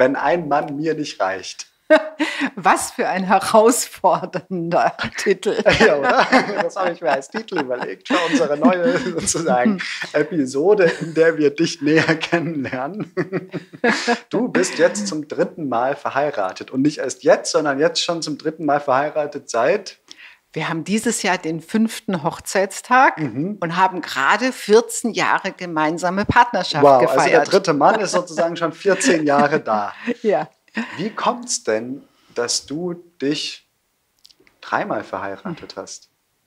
wenn ein Mann mir nicht reicht. Was für ein herausfordernder Titel. Ja, oder? Das habe ich mir als Titel überlegt für unsere neue sozusagen Episode, in der wir dich näher kennenlernen. Du bist jetzt zum 3. Mal verheiratet und nicht erst jetzt, sondern jetzt schon zum 3. Mal verheiratet seit... Wir haben dieses Jahr den 5. Hochzeitstag und haben gerade 14 Jahre gemeinsame Partnerschaft gefeiert. Also der 3. Mann ist sozusagen schon 14 Jahre da. Ja. Wie kommt es denn, dass du dich 3 Mal verheiratet hast?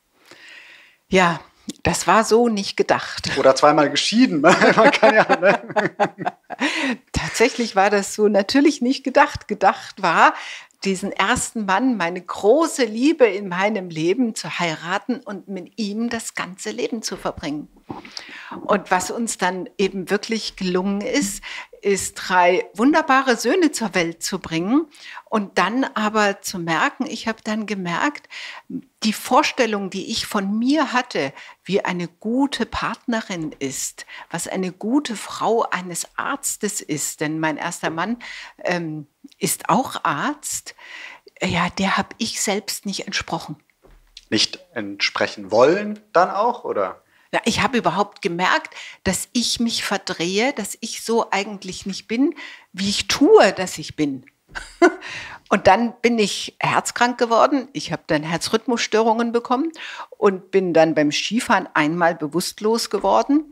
Ja, das war so nicht gedacht. Oder 2 Mal geschieden. Man kann ja, ne? Tatsächlich war das so natürlich nicht gedacht. Gedacht war, diesen ersten Mann, meine große Liebe in meinem Leben zu heiraten und mit ihm das ganze Leben zu verbringen. Und was uns dann eben wirklich gelungen ist, 3 wunderbare Söhne zur Welt zu bringen und dann aber zu merken, ich habe dann gemerkt, die Vorstellung, die ich von mir hatte, wie eine gute Partnerin ist, was eine gute Frau eines Arztes ist, denn mein erster Mann ist auch Arzt, ja, der habe ich selbst nicht entsprochen. Nicht entsprechen wollen dann auch, oder? Ja, ich habe überhaupt gemerkt, dass ich mich verdrehe, dass ich so eigentlich nicht bin, wie ich tue, dass ich bin. Und dann bin ich herzkrank geworden. Ich habe dann Herzrhythmusstörungen bekommen und bin dann beim Skifahren einmal bewusstlos geworden.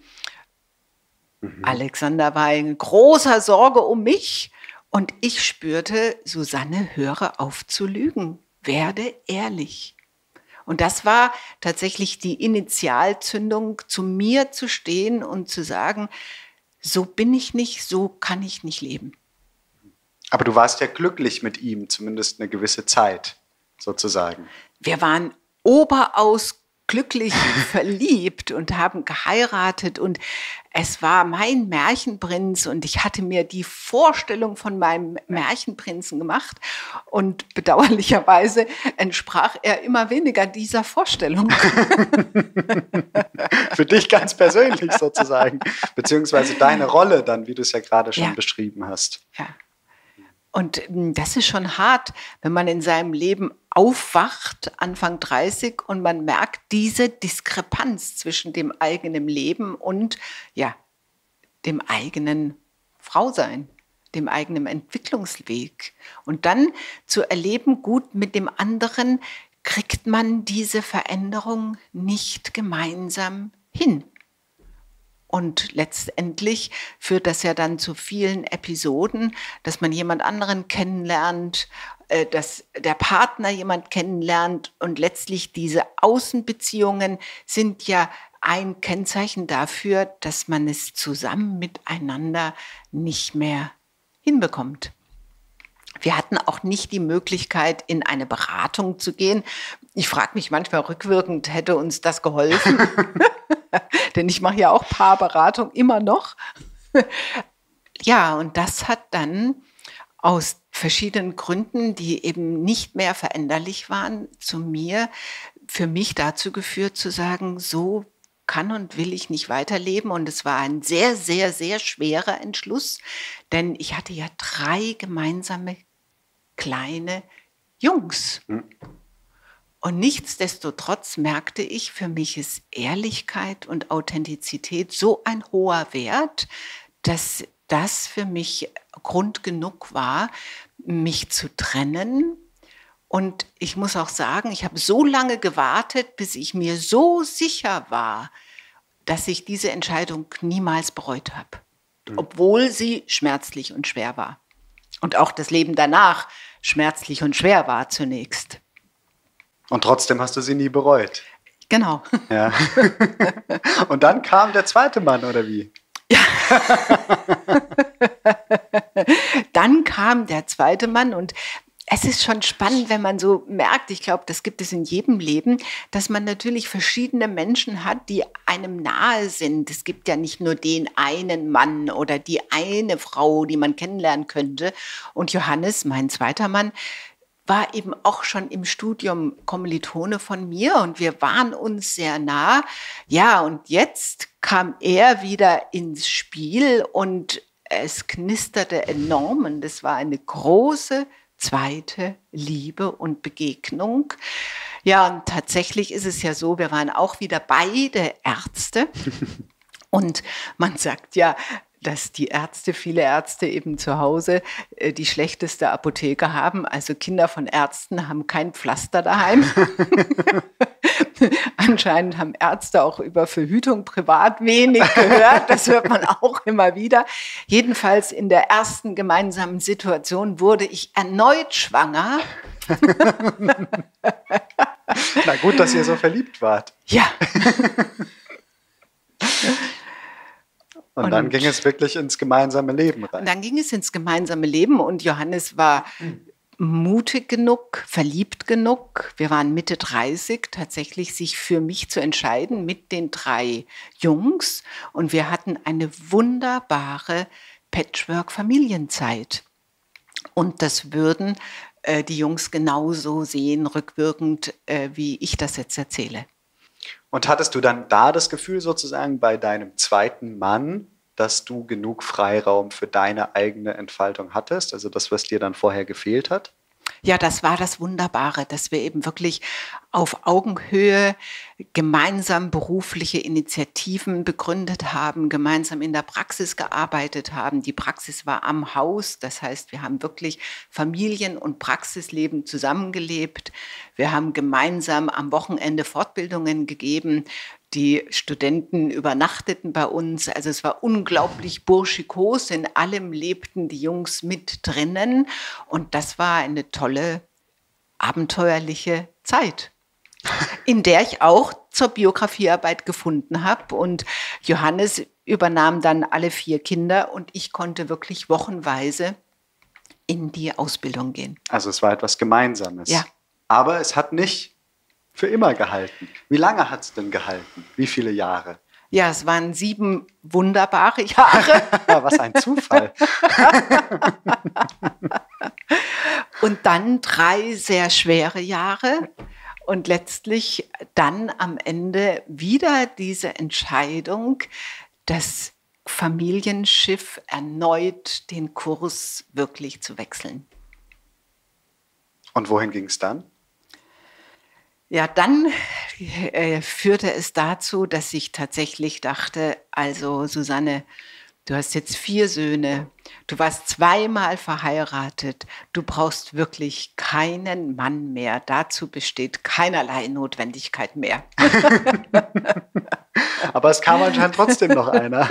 Alexander war in großer Sorge um mich und ich spürte, Susanne, höre auf zu lügen, werde ehrlich. Und das war tatsächlich die Initialzündung, zu mir zu stehen und zu sagen, so bin ich nicht, so kann ich nicht leben. Aber du warst ja glücklich mit ihm, zumindest eine gewisse Zeit, sozusagen. Wir waren oberaus glücklich verliebt und haben geheiratet und es war mein Märchenprinz und ich hatte mir die Vorstellung von meinem Märchenprinzen gemacht und bedauerlicherweise entsprach er immer weniger dieser Vorstellung. Für dich ganz persönlich sozusagen, beziehungsweise deine Rolle dann, wie du es ja gerade schon beschrieben hast. Ja. Und das ist schon hart, wenn man in seinem Leben aufwacht, Anfang 30, und man merkt diese Diskrepanz zwischen dem eigenen Leben und ja, dem eigenen Frausein, dem eigenen Entwicklungsweg. Und dann zu erleben, gut, mit dem anderen kriegt man diese Veränderung nicht gemeinsam hin. Und letztendlich führt das ja dann zu vielen Episoden, dass man jemand anderen kennenlernt, dass der Partner jemand kennenlernt. Und letztlich diese Außenbeziehungen sind ja ein Kennzeichen dafür, dass man es zusammen miteinander nicht mehr hinbekommt. Wir hatten auch nicht die Möglichkeit, in eine Beratung zu gehen. Ich frage mich manchmal rückwirkend, hätte uns das geholfen? Denn ich mache ja auch Paarberatung immer noch. Ja, und das hat dann aus verschiedenen Gründen, die eben nicht mehr veränderlich waren, für mich dazu geführt zu sagen, so kann und will ich nicht weiterleben. Und es war ein sehr, sehr, sehr schwerer Entschluss, denn ich hatte ja 3 gemeinsame kleine Jungs. Und nichtsdestotrotz merkte ich, für mich ist Ehrlichkeit und Authentizität so ein hoher Wert, dass das für mich Grund genug war, mich zu trennen. Und ich muss auch sagen, ich habe so lange gewartet, bis ich mir so sicher war, dass ich diese Entscheidung niemals bereut habe, obwohl sie schmerzlich und schwer war. Und auch das Leben danach schmerzlich und schwer war zunächst. Und trotzdem hast du sie nie bereut. Genau. Ja. Und dann kam der zweite Mann, oder wie? Ja. Dann kam der zweite Mann und es ist schon spannend, wenn man so merkt, ich glaube, das gibt es in jedem Leben, dass man natürlich verschiedene Menschen hat, die einem nahe sind. Es gibt ja nicht nur den einen Mann oder die eine Frau, die man kennenlernen könnte. Und Johannes, mein zweiter Mann, war eben auch schon im Studium Kommilitone von mir und wir waren uns sehr nah. Ja, und jetzt kam er wieder ins Spiel und es knisterte enorm und es war eine große zweite Liebe und Begegnung. Ja, und tatsächlich ist es ja so, wir waren auch wieder beide Ärzte und man sagt ja, dass die Ärzte, viele Ärzte eben zu Hause die schlechteste Apotheke haben. Also Kinder von Ärzten haben kein Pflaster daheim. Anscheinend haben Ärzte auch über Verhütung privat wenig gehört. Das hört man auch immer wieder. Jedenfalls in der ersten gemeinsamen Situation wurde ich erneut schwanger. Na gut, dass ihr so verliebt wart. Ja. Und dann ging es wirklich ins gemeinsame Leben rein. Und dann ging es ins gemeinsame Leben und Johannes war mutig genug, verliebt genug. Wir waren Mitte 30, tatsächlich sich für mich zu entscheiden mit den 3 Jungs. Und wir hatten eine wunderbare Patchwork-Familienzeit. Und das würden die Jungs genauso sehen, rückwirkend, wie ich das jetzt erzähle. Und hattest du dann da das Gefühl sozusagen bei deinem zweiten Mann, dass du genug Freiraum für deine eigene Entfaltung hattest? Also das, was dir dann vorher gefehlt hat? Ja, das war das Wunderbare, dass wir eben wirklich auf Augenhöhe gemeinsam berufliche Initiativen begründet haben, gemeinsam in der Praxis gearbeitet haben. Die Praxis war am Haus, das heißt, wir haben wirklich Familien- und Praxisleben zusammengelebt. Wir haben gemeinsam am Wochenende Fortbildungen gegeben. Die Studenten übernachteten bei uns. Also es war unglaublich burschikos. In allem lebten die Jungs mit drinnen. Und das war eine tolle, abenteuerliche Zeit, in der ich auch zur Biografiearbeit gefunden habe. Und Johannes übernahm dann alle 4 Kinder und ich konnte wirklich wochenweise in die Ausbildung gehen. Also es war etwas Gemeinsames. Ja. Aber es hat nicht für immer gehalten. Wie lange hat es denn gehalten? Wie viele Jahre? Ja, es waren 7 wunderbare Jahre. Was ein Zufall. Und dann 3 sehr schwere Jahre. Und letztlich dann am Ende wieder diese Entscheidung, das Familienschiff erneut den Kurs wirklich zu wechseln. Und wohin ging es dann? Ja, dann führte es dazu, dass ich tatsächlich dachte, also Susanne, du hast jetzt 4 Söhne, du warst 2-mal verheiratet, du brauchst wirklich keinen Mann mehr. Dazu besteht keinerlei Notwendigkeit mehr. Aber es kam anscheinend trotzdem noch einer.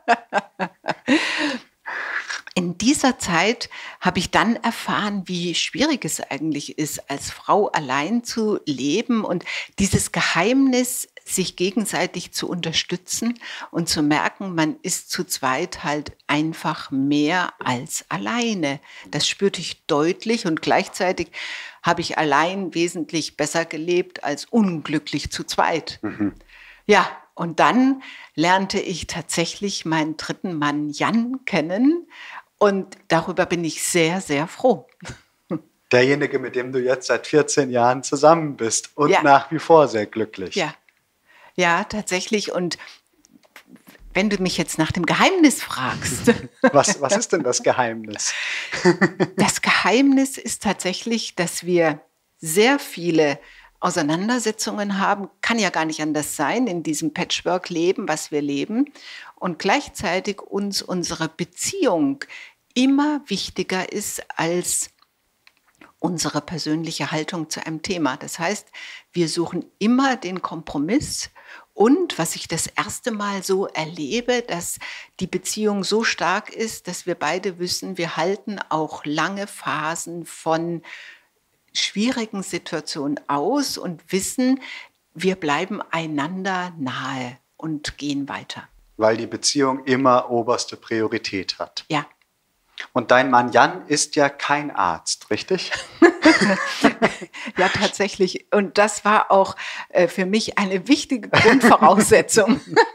In dieser Zeit habe ich dann erfahren, wie schwierig es eigentlich ist, als Frau allein zu leben und dieses Geheimnis, sich gegenseitig zu unterstützen und zu merken, man ist zu zweit halt einfach mehr als alleine. Das spürte ich deutlich und gleichzeitig habe ich allein wesentlich besser gelebt als unglücklich zu zweit. Mhm. Ja, und dann lernte ich tatsächlich meinen 3. Mann Jan kennen. Und darüber bin ich sehr, sehr froh. Derjenige, mit dem du jetzt seit 14 Jahren zusammen bist und nach wie vor sehr glücklich. Ja, ja, tatsächlich. Und wenn du mich jetzt nach dem Geheimnis fragst. Was ist denn das Geheimnis? Das Geheimnis ist tatsächlich, dass wir sehr viele Auseinandersetzungen haben, kann ja gar nicht anders sein in diesem Patchwork-Leben, was wir leben. Und gleichzeitig uns unsere Beziehung immer wichtiger ist als unsere persönliche Haltung zu einem Thema. Das heißt, wir suchen immer den Kompromiss. Und was ich das erste Mal so erlebe, dass die Beziehung so stark ist, dass wir beide wissen, wir halten auch lange Phasen von schwierigen Situationen aus und wissen, wir bleiben einander nahe und gehen weiter. Weil die Beziehung immer oberste Priorität hat. Ja. Und dein Mann Jan ist ja kein Arzt, richtig? Ja, tatsächlich. Und das war auch für mich eine wichtige Grundvoraussetzung.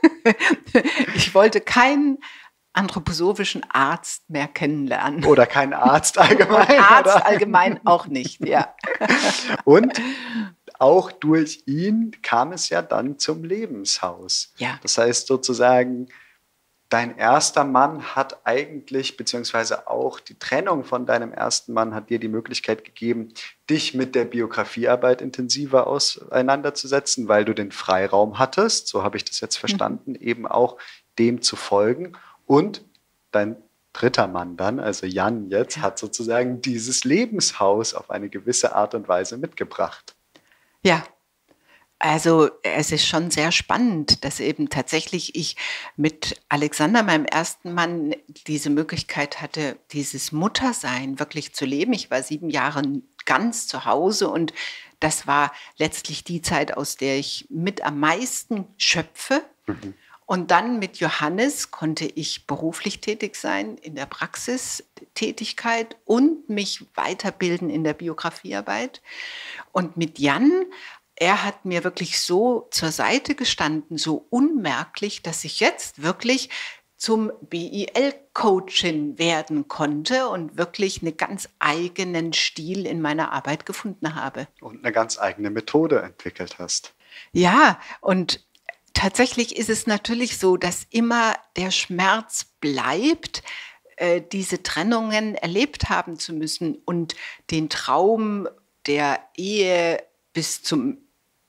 Ich wollte keinen anthroposophischen Arzt mehr kennenlernen. Oder keinen Arzt allgemein. Und Arzt oder? Allgemein auch nicht, ja. Und auch durch ihn kam es ja dann zum Lebenshaus. Ja. Das heißt sozusagen, dein erster Mann hat eigentlich, beziehungsweise auch die Trennung von deinem ersten Mann hat dir die Möglichkeit gegeben, dich mit der Biografiearbeit intensiver auseinanderzusetzen, weil du den Freiraum hattest, so habe ich das jetzt verstanden, eben auch dem zu folgen. Und dein dritter Mann dann, also Jan jetzt, hat sozusagen dieses Lebenshaus auf eine gewisse Art und Weise mitgebracht. Ja. Also es ist schon sehr spannend, dass eben tatsächlich ich mit Alexander, meinem ersten Mann, diese Möglichkeit hatte, dieses Muttersein wirklich zu leben. Ich war 7 Jahre ganz zu Hause und das war letztlich die Zeit, aus der ich mit am meisten schöpfe. Und dann mit Johannes konnte ich beruflich tätig sein, in der Praxistätigkeit und mich weiterbilden in der Biografiearbeit. Und mit Jan, er hat mir wirklich so zur Seite gestanden, so unmerklich, dass ich jetzt wirklich zum BIL-Coachin werden konnte und wirklich einen ganz eigenen Stil in meiner Arbeit gefunden habe. Und eine ganz eigene Methode entwickelt hast. Ja, und tatsächlich ist es natürlich so, dass immer der Schmerz bleibt, diese Trennungen erlebt haben zu müssen und den Traum der Ehe bis zum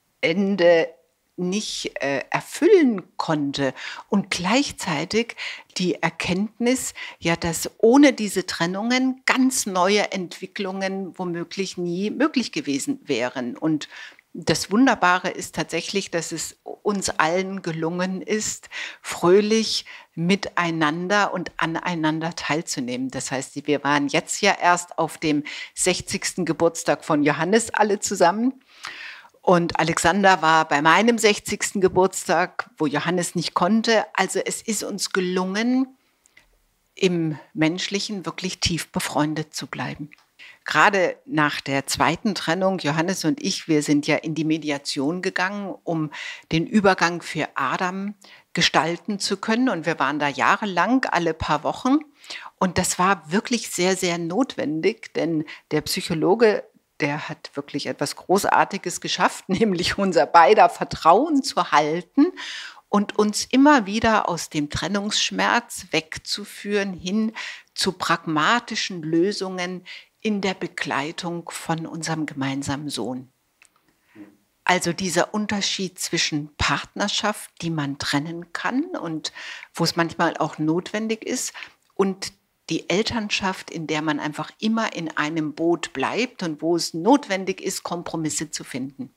Ende nicht erfüllen konnte und gleichzeitig die Erkenntnis, ja, dass ohne diese Trennungen ganz neue Entwicklungen womöglich nie möglich gewesen wären. Und das Wunderbare ist tatsächlich, dass es uns allen gelungen ist, fröhlich miteinander und aneinander teilzunehmen. Das heißt, wir waren jetzt ja erst auf dem 60. Geburtstag von Johannes alle zusammen. Und Alexander war bei meinem 60. Geburtstag, wo Johannes nicht konnte. Also es ist uns gelungen, im Menschlichen wirklich tief befreundet zu bleiben. Gerade nach der zweiten Trennung, Johannes und ich, wir sind ja in die Mediation gegangen, um den Übergang für Adam gestalten zu können. Und wir waren da jahrelang, alle paar Wochen. Und das war wirklich sehr, sehr notwendig, denn der Psychologe, der hat wirklich etwas Großartiges geschafft, nämlich unser beider Vertrauen zu halten und uns immer wieder aus dem Trennungsschmerz wegzuführen hin zu pragmatischen Lösungen in der Begleitung von unserem gemeinsamen Sohn. Also dieser Unterschied zwischen Partnerschaft, die man trennen kann und wo es manchmal auch notwendig ist, und die Elternschaft, in der man einfach immer in einem Boot bleibt und wo es notwendig ist, Kompromisse zu finden.